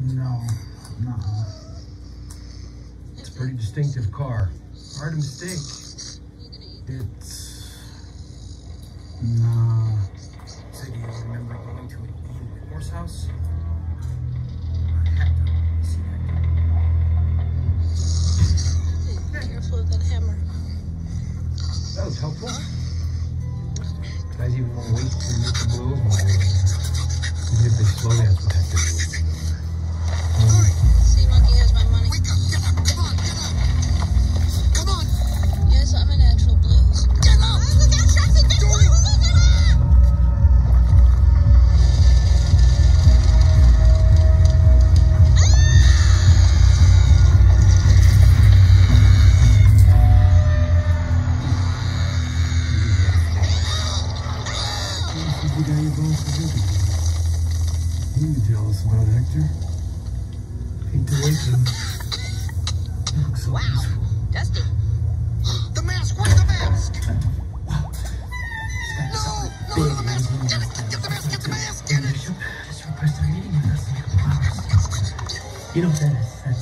No, no. It's a pretty distinctive car. Hard to mistake. It's... No. So do you remember going to an Ian Whitmore's house? Hector. You see Hector? Hey, careful of that hammer. That was helpful. Guys even want to wait to make the move, or even if they slow dance with Hector. Sea Monkey has my money. Wake up, get up, come on, get up. Come on. Yes, I'm a natural blues. Get up. The guy your boss is looking for. You can tell us about Hector. Hate to wake him. He looks so peaceful. Dusty. The mask, where's the mask? No! No, the mask. Get the mask, get the mask, get it. Bishop just requested a meeting with us in a couple hours. You know what that is? That's